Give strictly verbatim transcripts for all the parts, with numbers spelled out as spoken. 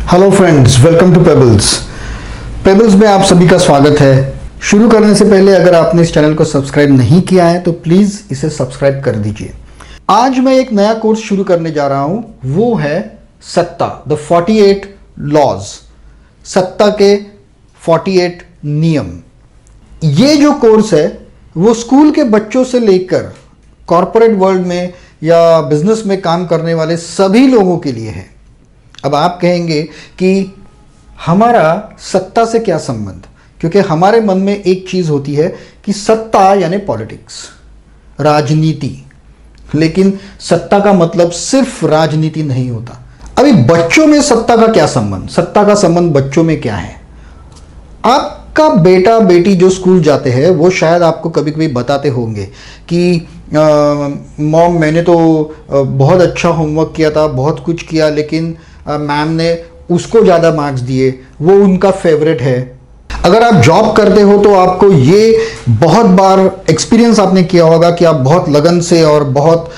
Hello friends, welcome to Pebbles. Pebbles में आप सभी का स्वागत है। शुरू करने से पहले अगर आपने इस चैनल को सब्सक्राइब नहीं किया है तो प्लीज़ इसे सब्सक्राइब कर दीजिए। आज मैं एक नया कोर्स शुरू करने जा रहा हूं, वो है सत्ता, द अड़तालीस लॉज, सत्ता के अड़तालीस नियम। ये जो कोर्स है वो स्कूल के बच्चों से लेकर कॉरपोरेट वर्ल्ड में या बिजनेस में काम करने वाले सभी लोगों के लिए है। अब आप कहेंगे कि हमारा सत्ता से क्या संबंध, क्योंकि हमारे मन में एक चीज होती है कि सत्ता यानी पॉलिटिक्स, राजनीति। लेकिन सत्ता का मतलब सिर्फ राजनीति नहीं होता। अभी बच्चों में सत्ता का क्या संबंध, सत्ता का संबंध बच्चों में क्या है? आपका बेटा बेटी जो स्कूल जाते हैं वो शायद आपको कभी कभी बताते होंगे कि मॉम मैंने तो बहुत अच्छा होमवर्क किया था, बहुत कुछ किया, लेकिन मैम ने उसको ज़्यादा मार्क्स दिए, वो उनका फेवरेट है। अगर आप जॉब करते हो तो आपको ये बहुत बार एक्सपीरियंस आपने किया होगा कि आप बहुत लगन से और बहुत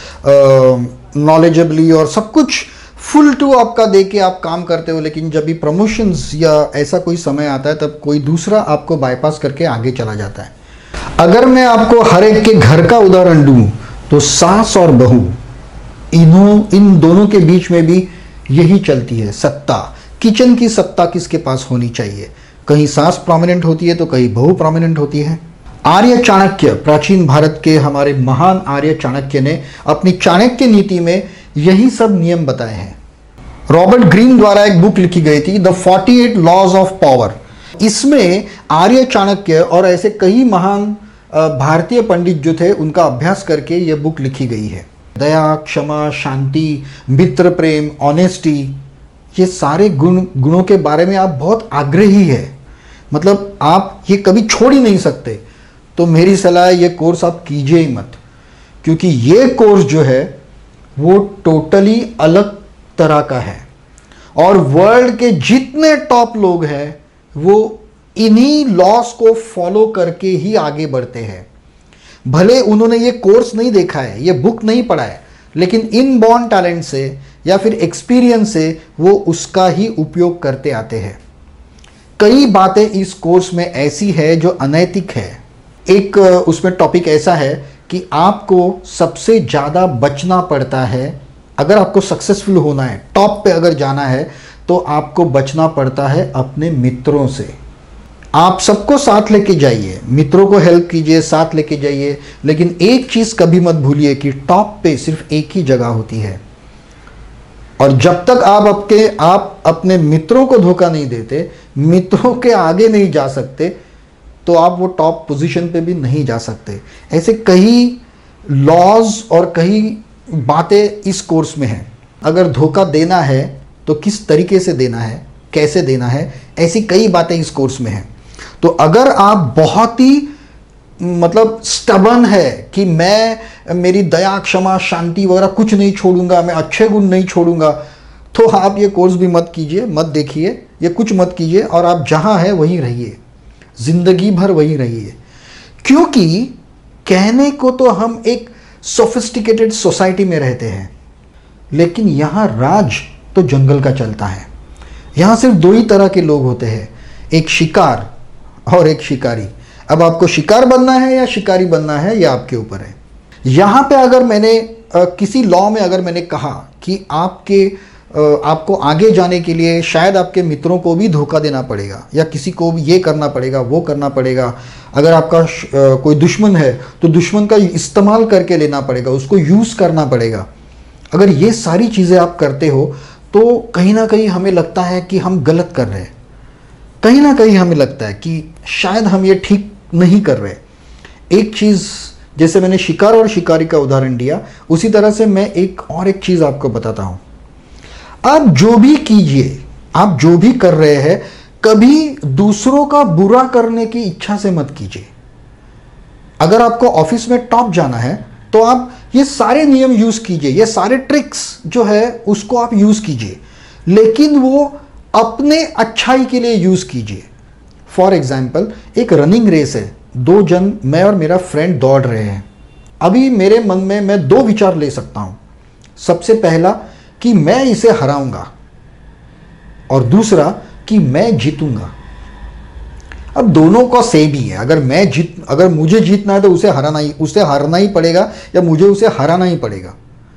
नॉलेजेबली और सब कुछ फुल टू आपका दे के आप काम करते हो, लेकिन जब भी प्रमोशंस या ऐसा कोई समय आता है तब कोई दूसरा आपको बाईपास करके आगे चला जाता है। अगर मैं आपको हर एक के घर का उदाहरण दूं तो सास और बहू, इन्हों इन दोनों के बीच में भी यही चलती है सत्ता। किचन की सत्ता किसके पास होनी चाहिए? कहीं सास प्रोमिनेंट होती है तो कहीं बहू प्रोमिनेंट होती है। आर्य चाणक्य, प्राचीन भारत के हमारे महान आर्य चाणक्य ने अपनी चाणक्य नीति में यही सब नियम बताए हैं। रॉबर्ट ग्रीन द्वारा एक बुक लिखी गई थी, द अड़तालीस लॉज ऑफ पावर। इसमें आर्य चाणक्य और ऐसे कई महान भारतीय पंडित जो थे उनका अभ्यास करके यह बुक लिखी गई है। दया, क्षमा, शांति, मित्र प्रेम, ऑनेस्टी, ये सारे गुण गुणों के बारे में आप बहुत आग्रही है, मतलब आप ये कभी छोड़ ही नहीं सकते। तो मेरी सलाह है ये कोर्स आप कीजिए ही मत, क्योंकि ये कोर्स जो है वो टोटली अलग तरह का है और वर्ल्ड के जितने टॉप लोग हैं वो इन्हीं लॉस को फॉलो करके ही आगे बढ़ते हैं। भले उन्होंने ये कोर्स नहीं देखा है, ये बुक नहीं पढ़ा है, लेकिन इनबॉर्न टैलेंट से या फिर एक्सपीरियंस से वो उसका ही उपयोग करते आते हैं। कई बातें इस कोर्स में ऐसी है जो अनैतिक है। एक उसमें टॉपिक ऐसा है कि आपको सबसे ज़्यादा बचना पड़ता है। अगर आपको सक्सेसफुल होना है, टॉप पे अगर जाना है, तो आपको बचना पड़ता है अपने मित्रों से। आप सबको साथ लेके जाइए, मित्रों को हेल्प कीजिए, साथ लेके जाइए, लेकिन एक चीज़ कभी मत भूलिए कि टॉप पे सिर्फ एक ही जगह होती है। और जब तक आप आपके आप अपने मित्रों को धोखा नहीं देते, मित्रों के आगे नहीं जा सकते, तो आप वो टॉप पोजीशन पे भी नहीं जा सकते। ऐसे कई लॉज और कई बातें इस कोर्स में हैं। अगर धोखा देना है तो किस तरीके से देना है, कैसे देना है, ऐसी कई बातें इस कोर्स में हैं। तो अगर आप बहुत ही मतलब स्टबर्न है कि मैं मेरी दया, क्षमा, शांति वगैरह कुछ नहीं छोड़ूंगा, मैं अच्छे गुण नहीं छोड़ूंगा, तो आप ये कोर्स भी मत कीजिए, मत देखिए, ये कुछ मत कीजिए और आप जहां हैं वहीं रहिए, जिंदगी भर वहीं रहिए। क्योंकि कहने को तो हम एक सोफिस्टिकेटेड सोसाइटी में रहते हैं, लेकिन यहाँ राज तो जंगल का चलता है। यहाँ सिर्फ दो ही तरह के लोग होते हैं, एक शिकार और एक शिकारी। अब आपको शिकार बनना है या शिकारी बनना है, यह आपके ऊपर है। यहाँ पे अगर मैंने आ, किसी लॉ में अगर मैंने कहा कि आपके आ, आपको आगे जाने के लिए शायद आपके मित्रों को भी धोखा देना पड़ेगा या किसी को भी ये करना पड़ेगा, वो करना पड़ेगा। अगर आपका आ, कोई दुश्मन है तो दुश्मन का इस्तेमाल करके लेना पड़ेगा, उसको यूज़ करना पड़ेगा। अगर ये सारी चीज़ें आप करते हो तो कहीं ना कहीं हमें लगता है कि हम गलत कर रहे हैं, कहीं ना कहीं हमें लगता है कि शायद हम ये ठीक नहीं कर रहे। एक चीज़, जैसे मैंने शिकार और शिकारी का उदाहरण दिया, उसी तरह से मैं एक और एक चीज़ आपको बताता हूँ। आप जो भी कीजिए, आप जो भी कर रहे हैं, कभी दूसरों का बुरा करने की इच्छा से मत कीजिए। अगर आपको ऑफिस में टॉप जाना है तो आप ये सारे नियम यूज़ कीजिए, ये सारे ट्रिक्स जो है उसको आप यूज़ कीजिए, लेकिन वो अपने अच्छाई के लिए यूज़ कीजिए। फॉर एग्जाम्पल, एक रनिंग रेस है, दो जन, मैं और मेरा फ्रेंड दौड़ रहे हैं। अभी मेरे मन में मैं दो विचार ले सकता हूँ। सबसे पहला कि मैं इसे हराऊंगा, और दूसरा कि मैं जीतूंगा। अब दोनों का सेम ही है। अगर मैं जीत अगर मुझे जीतना है तो उसे हराना ही उसे हारना ही पड़ेगा या मुझे उसे हराना ही पड़ेगा,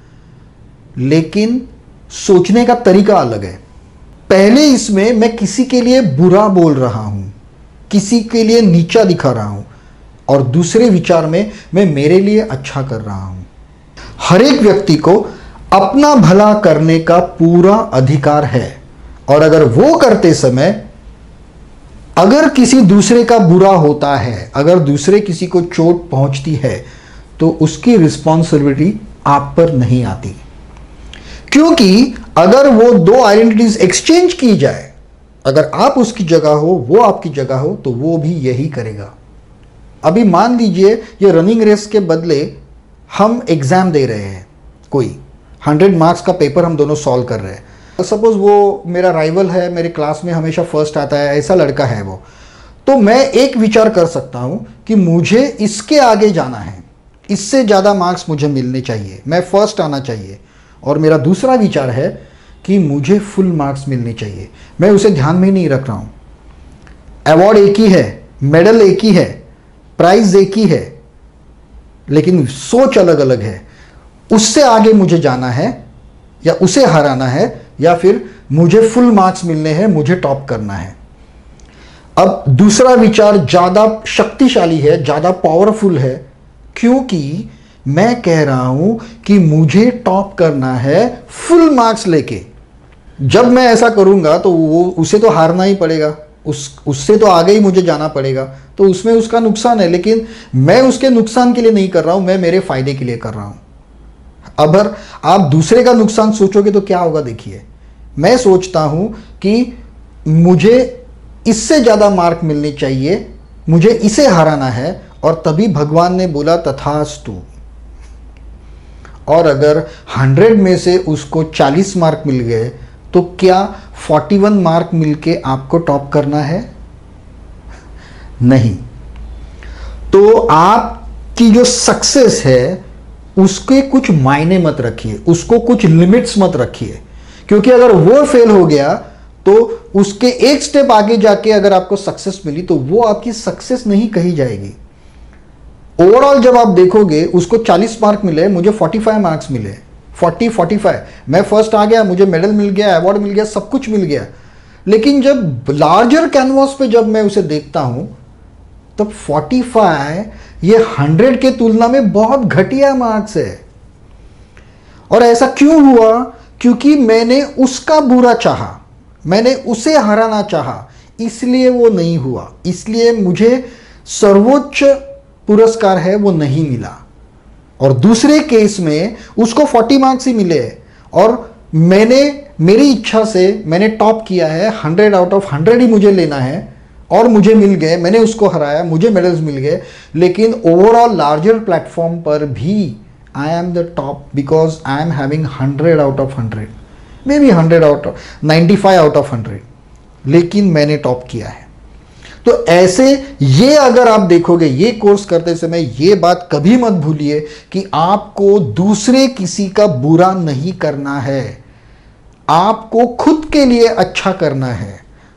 लेकिन सोचने का तरीका अलग है। पहले इसमें मैं किसी के लिए बुरा बोल रहा हूं, किसी के लिए नीचा दिखा रहा हूं, और दूसरे विचार में मैं मेरे लिए अच्छा कर रहा हूं। हर एक व्यक्ति को अपना भला करने का पूरा अधिकार है, और अगर वो करते समय अगर किसी दूसरे का बुरा होता है, अगर दूसरे किसी को चोट पहुंचती है, तो उसकी रिस्पॉन्सिबिलिटी आप पर नहीं आती। क्योंकि अगर वो दो आइडेंटिटीज एक्सचेंज की जाए, अगर आप उसकी जगह हो, वो आपकी जगह हो, तो वो भी यही करेगा। अभी मान लीजिए ये रनिंग रेस के बदले हम एग्जाम दे रहे हैं, कोई हंड्रेड मार्क्स का पेपर हम दोनों सॉल्व कर रहे हैं। सपोज वो मेरा राइवल है, मेरे क्लास में हमेशा फर्स्ट आता है, ऐसा लड़का है वो, तो मैं एक विचार कर सकता हूं कि मुझे इसके आगे जाना है, इससे ज़्यादा मार्क्स मुझे मिलने चाहिए, मैं फर्स्ट आना चाहिए। और मेरा दूसरा विचार है कि मुझे फुल मार्क्स मिलने चाहिए। मैं उसे ध्यान में नहीं रख रहा हूं। अवार्ड एक ही है, मेडल एक ही है, प्राइज एक ही है, लेकिन सोच अलग अलग है। उससे आगे मुझे जाना है या उसे हराना है, या फिर मुझे फुल मार्क्स मिलने हैं, मुझे टॉप करना है। अब दूसरा विचार ज्यादा शक्तिशाली है, ज्यादा पावरफुल है, क्योंकि मैं कह रहा हूं कि मुझे टॉप करना है फुल मार्क्स लेके। जब मैं ऐसा करूंगा तो वो उसे तो हारना ही पड़ेगा, उस उससे तो आगे ही मुझे जाना पड़ेगा, तो उसमें उसका नुकसान है। लेकिन मैं उसके नुकसान के लिए नहीं कर रहा हूं, मैं मेरे फायदे के लिए कर रहा हूं। अगर आप दूसरे का नुकसान सोचोगे तो क्या होगा, देखिए मैं सोचता हूं कि मुझे इससे ज्यादा मार्क मिलने चाहिए, मुझे इसे हराना है, और तभी भगवान ने बोला तथास्तु। और अगर हंड्रेड में से उसको चालीस मार्क मिल गए, तो क्या इकतालीस मार्क मिलके आपको टॉप करना है? नहीं। तो आपकी जो सक्सेस है उसके कुछ मायने मत रखिए, उसको कुछ लिमिट्स मत रखिए, क्योंकि अगर वो फेल हो गया तो उसके एक स्टेप आगे जाके अगर आपको सक्सेस मिली तो वो आपकी सक्सेस नहीं कही जाएगी। ओवरऑल जब आप देखोगे उसको चालीस मार्क मिले, मुझे पैंतालीस मार्क्स मिले, चालीस पैंतालीस, मैं फर्स्ट आ गया, मुझे मेडल मिल गया, अवार्ड मिल गया, सब कुछ मिल गया। लेकिन जब लार्जर कैनवास पे जब मैं उसे देखता हूं तब पैंतालीस ये हंड्रेड के तुलना में बहुत घटिया मार्क्स है। और ऐसा क्यों हुआ? क्योंकि मैंने उसका बुरा चाहा, मैंने उसे हराना चाहा, इसलिए वो नहीं हुआ, इसलिए मुझे सर्वोच्च पुरस्कार है वो नहीं मिला। और दूसरे केस में उसको चालीस मार्क्स ही मिले, और मैंने मेरी इच्छा से मैंने टॉप किया है, हंड्रेड आउट ऑफ हंड्रेड ही मुझे लेना है, और मुझे मिल गए, मैंने उसको हराया, मुझे मेडल्स मिल गए। लेकिन ओवरऑल लार्जर प्लेटफॉर्म पर भी I am the top because I am having hundred out of hundred, maybe hundred out of ninety five out of hundred, लेकिन मैंने टॉप किया है। तो ऐसे ये अगर आप देखोगे, ये कोर्स करते समय ये बात कभी मत भूलिए कि आपको दूसरे किसी का बुरा नहीं करना है, आपको खुद के लिए अच्छा करना है।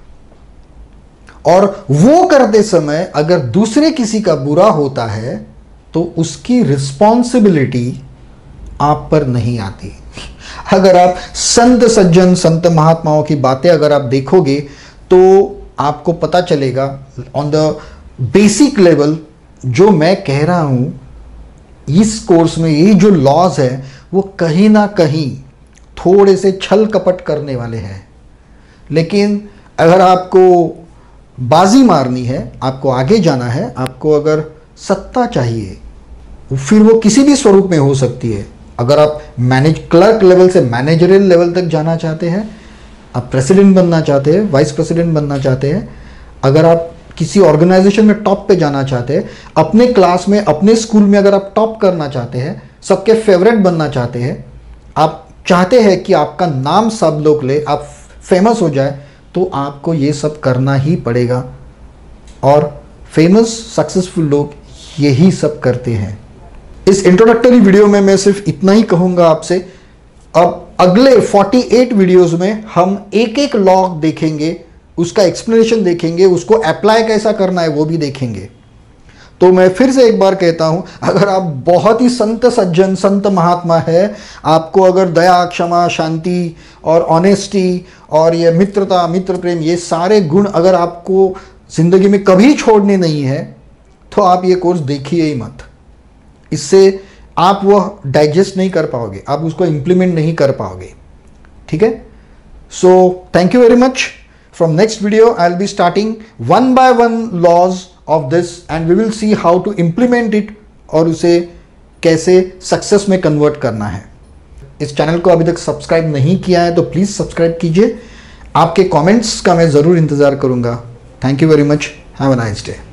और वो करते समय अगर दूसरे किसी का बुरा होता है तो उसकी रिस्पॉन्सिबिलिटी आप पर नहीं आती। अगर आप संत सज्जन संत महात्माओं की बातें अगर आप देखोगे तो आपको पता चलेगा ऑन द बेसिक लेवल जो मैं कह रहा हूं इस कोर्स में, ये जो लॉज है वो कहीं ना कहीं थोड़े से छल कपट करने वाले हैं। लेकिन अगर आपको बाजी मारनी है, आपको आगे जाना है, आपको अगर सत्ता चाहिए, फिर वो किसी भी स्वरूप में हो सकती है। अगर आप मैनेज क्लर्क लेवल से मैनेजरियल लेवल तक जाना चाहते हैं, आप प्रेसिडेंट बनना चाहते हैं, वाइस प्रेसिडेंट बनना चाहते हैं, अगर आप किसी ऑर्गेनाइजेशन में टॉप पे जाना चाहते हैं, अपने क्लास में अपने स्कूल में अगर आप टॉप करना चाहते हैं, सबके फेवरेट बनना चाहते हैं, आप चाहते हैं कि आपका नाम सब लोग ले, आप फेमस हो जाए, तो आपको ये सब करना ही पड़ेगा। और फेमस सक्सेसफुल लोग यही सब करते हैं। इस इंट्रोडक्टरी वीडियो में मैं सिर्फ इतना ही कहूँगा आपसे। अब अगले अड़तालीस वीडियोस में हम एक एक लॉ देखेंगे, उसका एक्सप्लेनेशन देखेंगे, उसको अप्लाई कैसा करना है वो भी देखेंगे। तो मैं फिर से एक बार कहता हूं, अगर आप बहुत ही संत सज्जन संत महात्मा है, आपको अगर दया, क्षमा, शांति और ऑनेस्टी और ये मित्रता, मित्र प्रेम, ये सारे गुण अगर आपको जिंदगी में कभी छोड़ने नहीं है, तो आप ये कोर्स देखिए ही मत। इससे आप वो डाइजेस्ट नहीं कर पाओगे, आप उसको इंप्लीमेंट नहीं कर पाओगे। ठीक है? So thank you very much. From next video, I'll be starting one by one laws of this and we will see how to implement it और उसे कैसे सक्सेस में कन्वर्ट करना है। इस चैनल को अभी तक सब्सक्राइब नहीं किया है तो प्लीज़ सब्सक्राइब कीजिए। आपके कमेंट्स का मैं ज़रूर इंतज़ार करूँगा। Thank you very much. Have a nice day.